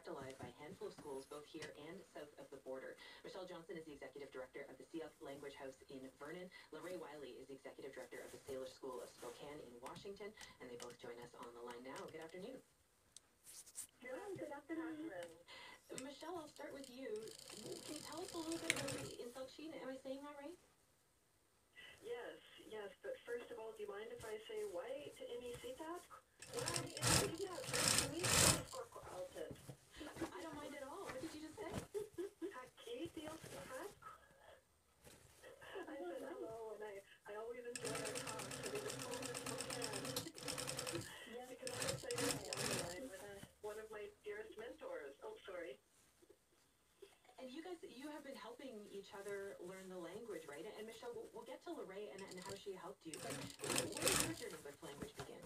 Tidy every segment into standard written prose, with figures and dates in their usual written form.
kept alive by a handful of schools both here and south of the border. Michelle Johnson is the executive director of the Sealth Language House in Vernon. Lorraine Wiley is the executive director of the Salish School of Spokane in Washington, and they both join us on the line now. Good afternoon. Good afternoon. Michelle, I'll start with you. Can you tell us a little bit about the Inseam? Am I saying that right? Yes, but first of all, do you mind if I say why to Inseam? Why Inseam? I don't mind at all. What did you just say? I said hello, and I always enjoy our talks. So they just call me Spokane. Because I was saying with one of my dearest mentors. Oh, sorry. And you guys, you have been helping each other learn the language, right? And Michelle, we'll get to Lorraine and how she helped you. But where did your journey with language begin?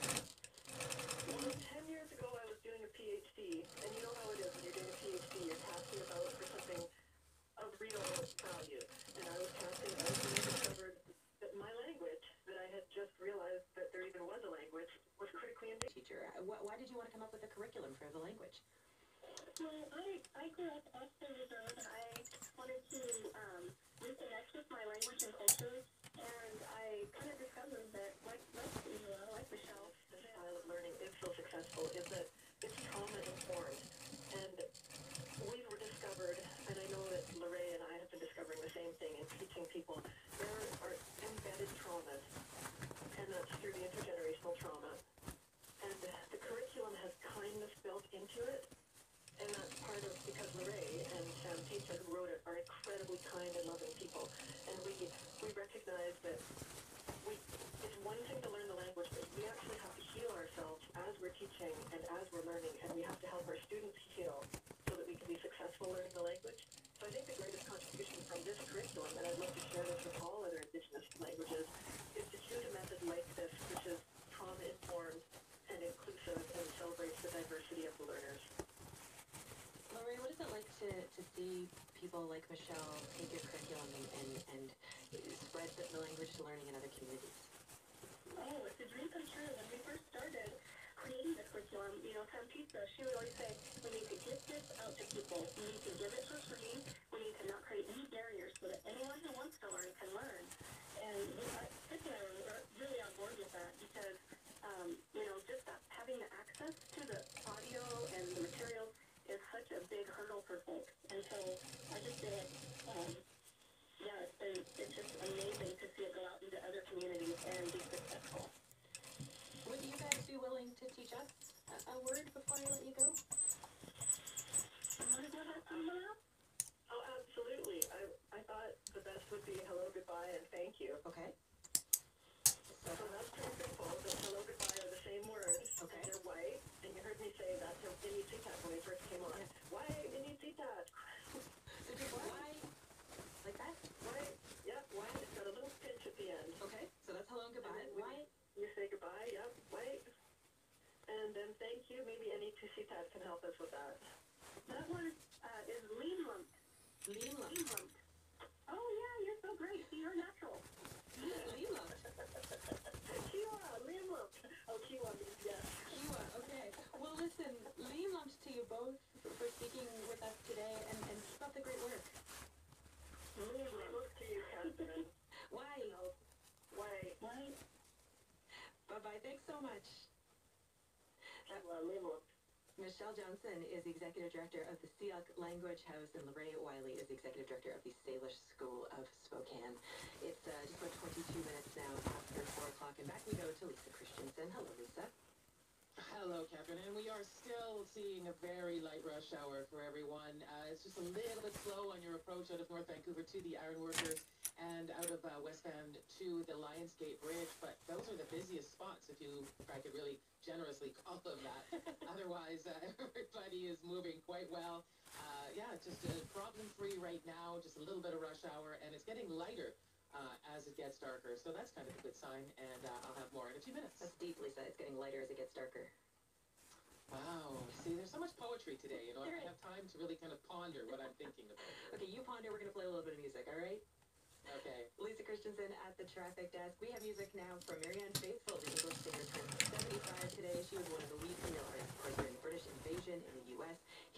Well, 10 years ago, I was doing a PhD. And you know how it is when you're doing a PhD. You're casting about for something of real value. And I was casting out and I discovered that my language, that I had just realized that there even was a language, was critically endangered. Teacher, why did you want to come up with a curriculum for the language? Well, I grew up off the road. I wanted to reconnect with my language and culture, and I kind of discovered that, like Michelle, The style of learning is so successful is that it's trauma-informed. And we've discovered, and I know that Lorraine and I have been discovering the same thing in teaching people, there are embedded traumas, and that's through the intergenerational trauma. And the curriculum has kindness built into it. And that's part of, because Lorraine and Sam Teacher, who wrote it, are incredibly kind and loving people. And we recognize that it's one thing to learn the language, but we actually have to heal ourselves as we're teaching and as we're learning, and we have to help our students heal so that we can be successful learning the language. So I think the greatest contribution from this curriculum, and I'd love to share this with all other Indigenous languages, is to choose a method like this, which is trauma-informed and inclusive and celebrates the diversity of the learners. Lorraine, what is it like to see people like Michelle take your curriculum and spread the language to learning in other communities? oh, it's a dream come true. When we first started creating the curriculum, Sam Pizza, she would always say, we need to get this out to people. We need to give it for free. We need to not create any barriers so that anyone who wants to learn can learn. And Chris and I were really on board with that because, just that having the access to the audio and the materials is such a big hurdle for folks. And so I just feel like, it's just amazing to see it go out into other communities and be successful. Would you guys be willing to teach us a word before I let you go? Oh, absolutely. I thought the best would be hello, goodbye, and thank you. Okay. So that's pretty simple. The hello, goodbye are the same words. Okay. They're white, and you heard me say that to Inseam when we first came on. Yeah. Why Inseam? So just why? Like that? Why? Yep, why? It's got a little pinch at the end. Okay. So that's hello and goodbye. And then Why? You say goodbye, yep, wait. And then thank you. Maybe any Tusitat can help us with that. That one is lean lump. Lean lump. Lean lump. Oh, yeah, you're so great. See, you're natural. Lean lump. Kiwa, lean lump. Oh, Kiwa means yes. Kiwa, okay. Well, listen, lean lumps to you both for speaking with us today, and keep up the great work. Lean lump to you, Catherine. Why? Why? Why? Bye-bye. Thanks so much. Lean lump. Michelle Johnson is the executive director of the Sealth Language House, and Lorraine Wiley is the executive director of the Salish School of Spokane. It's just about 22 minutes now after 4 o'clock, and back we go to Lisa Christensen. Hello, Lisa. Hello, Catherine, and we are still seeing a very light rush hour for everyone. It's just a little bit slow on your approach out of North Vancouver to the Ironworkers and out of West Van to the Lionsgate Bridge, but those are the busiest spots, if I could really generously call them that. Otherwise, everybody is moving quite well. Just problem-free right now, just a little bit of rush hour, and it's getting lighter as it gets darker, so that's kind of a good sign, and I'll have more in a few minutes. That's deep, Lisa. It's getting lighter as it gets darker. Wow. See, there's so much poetry today, I have time to really kind of ponder what I'm thinking about. Okay, you ponder. We're going to play a little bit of music, all right? Okay. Lisa Christensen at the traffic desk. We have music now from Marianne Faithfull, the English singer, turned 75 today. She was one of the lead female artists, of course, during the British invasion in the U.S.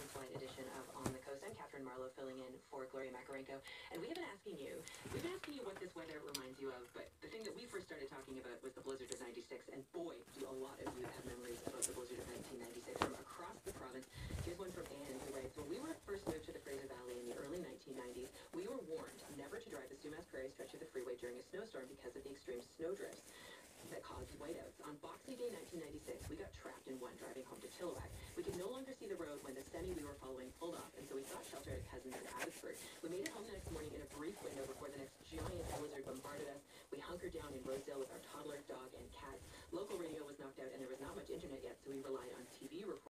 in-flight edition of On the Coast. I'm Catherine Marlowe filling in for Gloria Makarenko. And we've been asking you what this weather reminds you of, but the thing that we first started talking about was the blizzard of 96, and boy, do a lot of you have memories about the blizzard of 1996 from across the province. Here's one from Anne, who writes, when we were first moved to the Fraser Valley in the early 1990s, we were warned never to drive the Sumas Prairie stretch of the freeway during a snowstorm because of the extreme snowdrifts that caused whiteouts. On Boxing Day 1996, we got trapped in one driving home to Chilliwack. We could no longer see the road when the semi we were following pulled off, and so we sought shelter at cousins in Abbotsford. We made it home